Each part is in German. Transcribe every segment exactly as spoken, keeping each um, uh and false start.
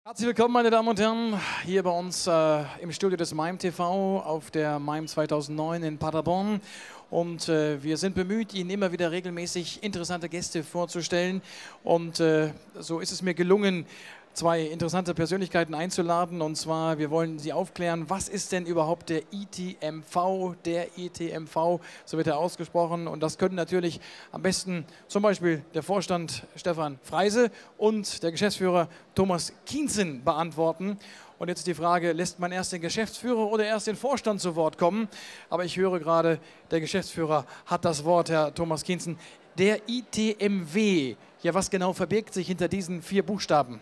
Herzlich willkommen, meine Damen und Herren, hier bei uns äh, im Studio des M I M T V auf der M I M zweitausendneun in Paderborn. Und äh, wir sind bemüht, Ihnen immer wieder regelmäßig interessante Gäste vorzustellen. Und äh, so ist es mir gelungen, zwei interessante Persönlichkeiten einzuladen. Und zwar, wir wollen Sie aufklären, was ist denn überhaupt der I T M V? Der I T M V, so wird er ausgesprochen. Und das können natürlich am besten zum Beispiel der Vorstand Stefan Freise und der Geschäftsführer Thomas Kienzen beantworten. Und jetzt die Frage, lässt man erst den Geschäftsführer oder erst den Vorstand zu Wort kommen? Aber ich höre gerade, der Geschäftsführer hat das Wort, Herr Thomas Kienzen. Der I T M W, ja, was genau verbirgt sich hinter diesen vier Buchstaben?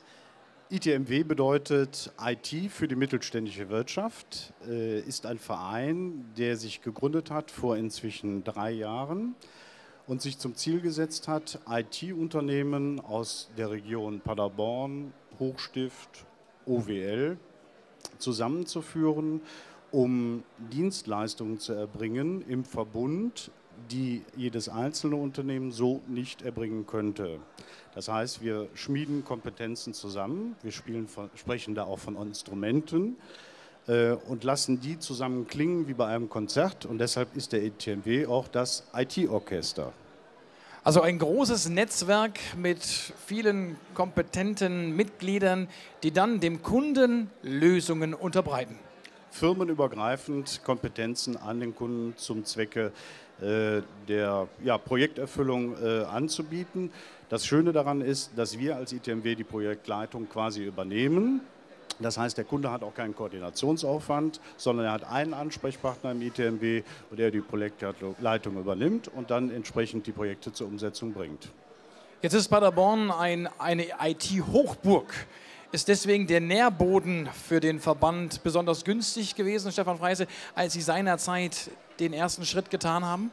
I T M W bedeutet I T für die mittelständische Wirtschaft, äh, ist ein Verein, der sich gegründet hat vor inzwischen drei Jahren und sich zum Ziel gesetzt hat, I T-Unternehmen aus der Region Paderborn, Hochstift, O W L zusammenzuführen, um Dienstleistungen zu erbringen im Verbund, die jedes einzelne Unternehmen so nicht erbringen könnte. Das heißt, wir schmieden Kompetenzen zusammen, wir spielen von, sprechen da auch von Instrumenten äh, und lassen die zusammen klingen wie bei einem Konzert. Und deshalb ist der I T M W auch das I T-Orchester. Also ein großes Netzwerk mit vielen kompetenten Mitgliedern, die dann dem Kunden Lösungen unterbreiten. Firmenübergreifend Kompetenzen an den Kunden zum Zwecke äh, der ja, Projekterfüllung äh, anzubieten. Das Schöne daran ist, dass wir als I T M W die Projektleitung quasi übernehmen. Das heißt, der Kunde hat auch keinen Koordinationsaufwand, sondern er hat einen Ansprechpartner im I T M W, der die Projektleitung übernimmt und dann entsprechend die Projekte zur Umsetzung bringt. Jetzt ist Paderborn ein, eine I T-Hochburg. Ist deswegen der Nährboden für den Verband besonders günstig gewesen, Stefan Freise, als Sie seinerzeit den ersten Schritt getan haben?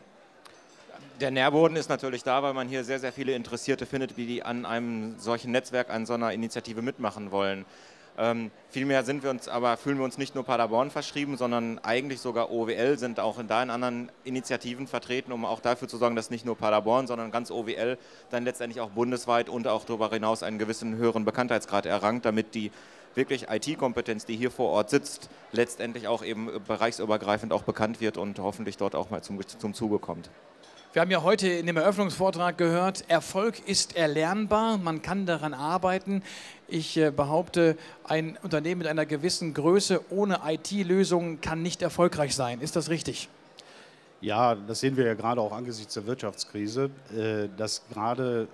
Der Nährboden ist natürlich da, weil man hier sehr, sehr viele Interessierte findet, die an einem solchen Netzwerk, an so einer Initiative mitmachen wollen. Ähm, vielmehr sind wir uns aber, fühlen wir uns nicht nur Paderborn verschrieben, sondern eigentlich sogar O W L sind auch in da in anderen Initiativen vertreten, um auch dafür zu sorgen, dass nicht nur Paderborn, sondern ganz O W L dann letztendlich auch bundesweit und auch darüber hinaus einen gewissen höheren Bekanntheitsgrad errangt, damit die wirklich I T-Kompetenz, die hier vor Ort sitzt, letztendlich auch eben bereichsübergreifend auch bekannt wird und hoffentlich dort auch mal zum, zum Zuge kommt. Wir haben ja heute in dem Eröffnungsvortrag gehört, Erfolg ist erlernbar, man kann daran arbeiten. Ich äh, behaupte, ein Unternehmen mit einer gewissen Größe ohne I T-Lösungen kann nicht erfolgreich sein. Ist das richtig? Ja, das sehen wir ja gerade auch angesichts der Wirtschaftskrise, äh, dass gerade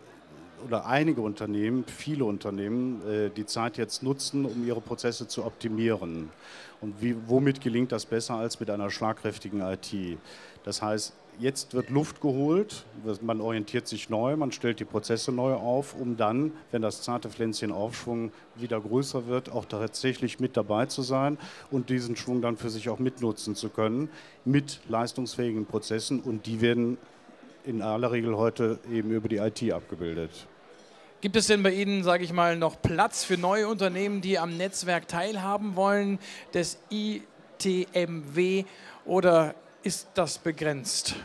oder einige Unternehmen, viele Unternehmen, äh, die Zeit jetzt nutzen, um ihre Prozesse zu optimieren. Und wie, womit gelingt das besser als mit einer schlagkräftigen I T? Das heißt, jetzt wird Luft geholt, man orientiert sich neu, man stellt die Prozesse neu auf, um dann, wenn das zarte Pflänzchen Aufschwung wieder größer wird, auch tatsächlich mit dabei zu sein und diesen Schwung dann für sich auch mitnutzen zu können mit leistungsfähigen Prozessen, und die werden in aller Regel heute eben über die I T abgebildet. Gibt es denn bei Ihnen, sage ich mal, noch Platz für neue Unternehmen, die am Netzwerk teilhaben wollen, des I T M W, oder ist das begrenzt?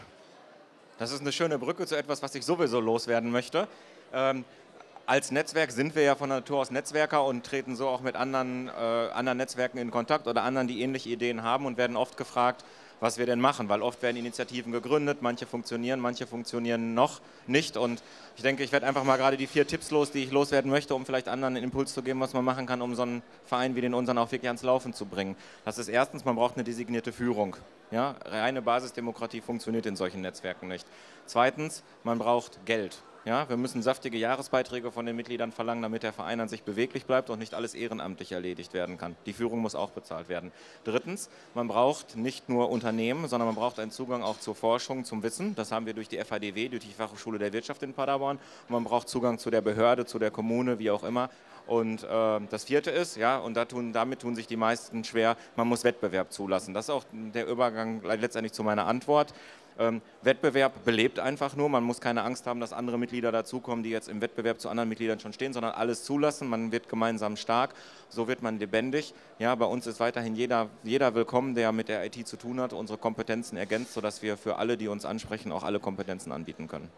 Das ist eine schöne Brücke zu etwas, was ich sowieso loswerden möchte. Ähm, als Netzwerk sind wir ja von Natur aus Netzwerker und treten so auch mit anderen, äh, anderen Netzwerken in Kontakt oder anderen, die ähnliche Ideen haben, und werden oft gefragt, was wir denn machen, weil oft werden Initiativen gegründet, manche funktionieren, manche funktionieren noch nicht, und ich denke, ich werde einfach mal gerade die vier Tipps los, die ich loswerden möchte, um vielleicht anderen einen Impuls zu geben, was man machen kann, um so einen Verein wie den unseren auch wirklich ans Laufen zu bringen. Das ist erstens, man braucht eine designierte Führung. Ja, reine Basisdemokratie funktioniert in solchen Netzwerken nicht. Zweitens, man braucht Geld. Ja, wir müssen saftige Jahresbeiträge von den Mitgliedern verlangen, damit der Verein an sich beweglich bleibt und nicht alles ehrenamtlich erledigt werden kann. Die Führung muss auch bezahlt werden. Drittens, man braucht nicht nur Unternehmen, sondern man braucht einen Zugang auch zur Forschung, zum Wissen. Das haben wir durch die F H D W, durch die Fachhochschule der Wirtschaft in Paderborn. Und man braucht Zugang zu der Behörde, zu der Kommune, wie auch immer. Und äh, das vierte ist, ja, und da tun, damit tun sich die meisten schwer, man muss Wettbewerb zulassen. Das ist auch der Übergang letztendlich zu meiner Antwort. Ähm, Wettbewerb belebt einfach nur, man muss keine Angst haben, dass andere Mitglieder dazukommen, die jetzt im Wettbewerb zu anderen Mitgliedern schon stehen, sondern alles zulassen, man wird gemeinsam stark, so wird man lebendig. Ja, bei uns ist weiterhin jeder, jeder willkommen, der mit der I T zu tun hat, unsere Kompetenzen ergänzt, sodass wir für alle, die uns ansprechen, auch alle Kompetenzen anbieten können.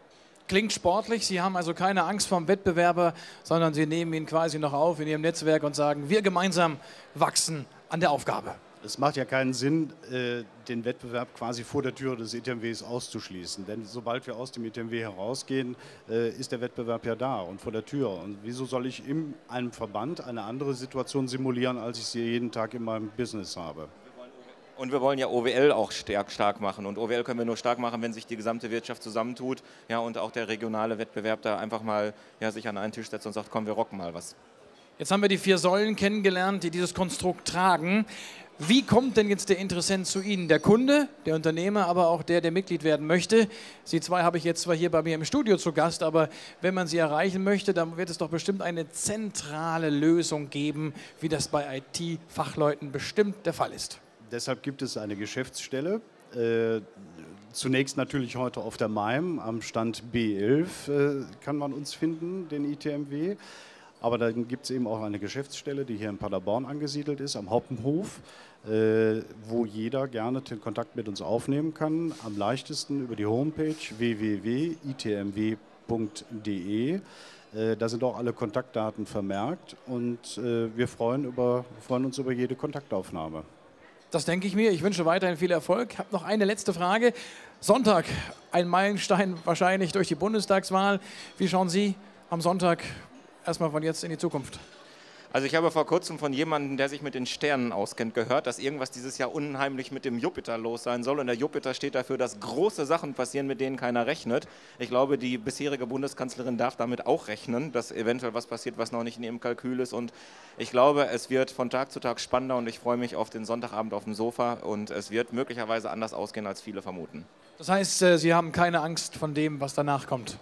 Klingt sportlich, Sie haben also keine Angst vor dem Wettbewerber, sondern Sie nehmen ihn quasi noch auf in Ihrem Netzwerk und sagen, wir gemeinsam wachsen an der Aufgabe. Es macht ja keinen Sinn, äh, den Wettbewerb quasi vor der Tür des E T M Ws auszuschließen. Denn sobald wir aus dem E T M W herausgehen, äh, ist der Wettbewerb ja da und vor der Tür. Und wieso soll ich in einem Verband eine andere Situation simulieren, als ich sie jeden Tag in meinem Business habe? Und wir wollen ja O W L auch stark, stark machen. Und O W L können wir nur stark machen, wenn sich die gesamte Wirtschaft zusammentut, ja, und auch der regionale Wettbewerb da einfach mal, ja, sich an einen Tisch setzt und sagt, komm, wir rocken mal was. Jetzt haben wir die vier Säulen kennengelernt, die dieses Konstrukt tragen. Wie kommt denn jetzt der Interessent zu Ihnen? Der Kunde, der Unternehmer, aber auch der, der Mitglied werden möchte. Sie zwei habe ich jetzt zwar hier bei mir im Studio zu Gast, aber wenn man sie erreichen möchte, dann wird es doch bestimmt eine zentrale Lösung geben, wie das bei I T-Fachleuten bestimmt der Fall ist. Deshalb gibt es eine Geschäftsstelle. Äh, zunächst natürlich heute auf der MIME am Stand B elf äh, kann man uns finden, den I T M W. Aber dann gibt es eben auch eine Geschäftsstelle, die hier in Paderborn angesiedelt ist, am Hoppenhof, äh, wo jeder gerne den Kontakt mit uns aufnehmen kann. Am leichtesten über die Homepage w w w punkt i t m w punkt d e. Äh, da sind auch alle Kontaktdaten vermerkt und äh, wir freuen, über, freuen uns über jede Kontaktaufnahme. Das denke ich mir. Ich wünsche weiterhin viel Erfolg. Ich habe noch eine letzte Frage. Sonntag, ein Meilenstein wahrscheinlich durch die Bundestagswahl. Wie schauen Sie am Sonntag erstmal von jetzt in die Zukunft? Also ich habe vor kurzem von jemandem, der sich mit den Sternen auskennt, gehört, dass irgendwas dieses Jahr unheimlich mit dem Jupiter los sein soll. Und der Jupiter steht dafür, dass große Sachen passieren, mit denen keiner rechnet. Ich glaube, die bisherige Bundeskanzlerin darf damit auch rechnen, dass eventuell was passiert, was noch nicht in ihrem Kalkül ist. Und ich glaube, es wird von Tag zu Tag spannender und ich freue mich auf den Sonntagabend auf dem Sofa. Und es wird möglicherweise anders ausgehen, als viele vermuten. Das heißt, Sie haben keine Angst von dem, was danach kommt?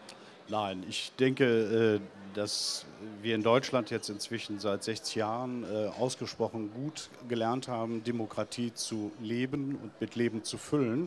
Nein, ich denke, dass wir in Deutschland jetzt inzwischen seit sechzig Jahren ausgesprochen gut gelernt haben, Demokratie zu leben und mit Leben zu füllen.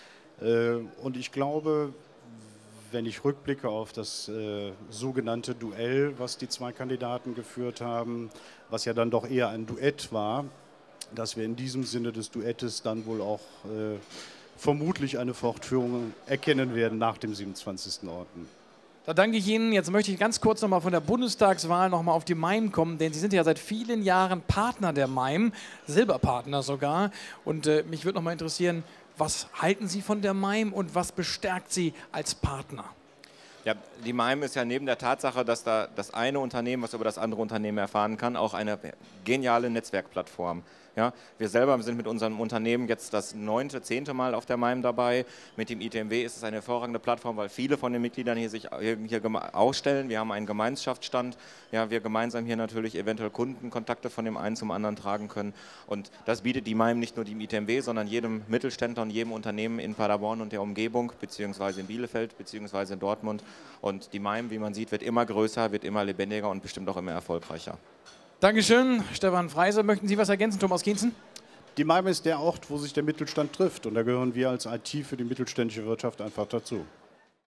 Und ich glaube, wenn ich rückblicke auf das sogenannte Duell, was die zwei Kandidaten geführt haben, was ja dann doch eher ein Duett war, dass wir in diesem Sinne des Duettes dann wohl auch vermutlich eine Fortführung erkennen werden nach dem siebenundzwanzigsten Orten. Da danke ich Ihnen. Jetzt möchte ich ganz kurz noch mal von der Bundestagswahl noch mal auf die MIME kommen, denn Sie sind ja seit vielen Jahren Partner der MIME, Silberpartner sogar. Und äh, mich würde noch mal interessieren, was halten Sie von der MIME und was bestärkt Sie als Partner? Ja, die MIME ist ja neben der Tatsache, dass da das eine Unternehmen, was über das andere Unternehmen erfahren kann, auch eine geniale Netzwerkplattform. Ja, wir selber sind mit unserem Unternehmen jetzt das neunte, zehnte Mal auf der MIME dabei. Mit dem I T M W ist es eine hervorragende Plattform, weil viele von den Mitgliedern hier sich hier, hier ausstellen. Wir haben einen Gemeinschaftsstand. Ja, wir gemeinsam hier natürlich eventuell Kundenkontakte von dem einen zum anderen tragen können. Und das bietet die MIME nicht nur dem I T M W, sondern jedem Mittelständler und jedem Unternehmen in Paderborn und der Umgebung, beziehungsweise in Bielefeld, beziehungsweise in Dortmund. Und die MIME, wie man sieht, wird immer größer, wird immer lebendiger und bestimmt auch immer erfolgreicher. Dankeschön, Stefan Freise. Möchten Sie was ergänzen, Thomas Kienzen? Die MIME ist der Ort, wo sich der Mittelstand trifft und da gehören wir als I T für die mittelständische Wirtschaft einfach dazu.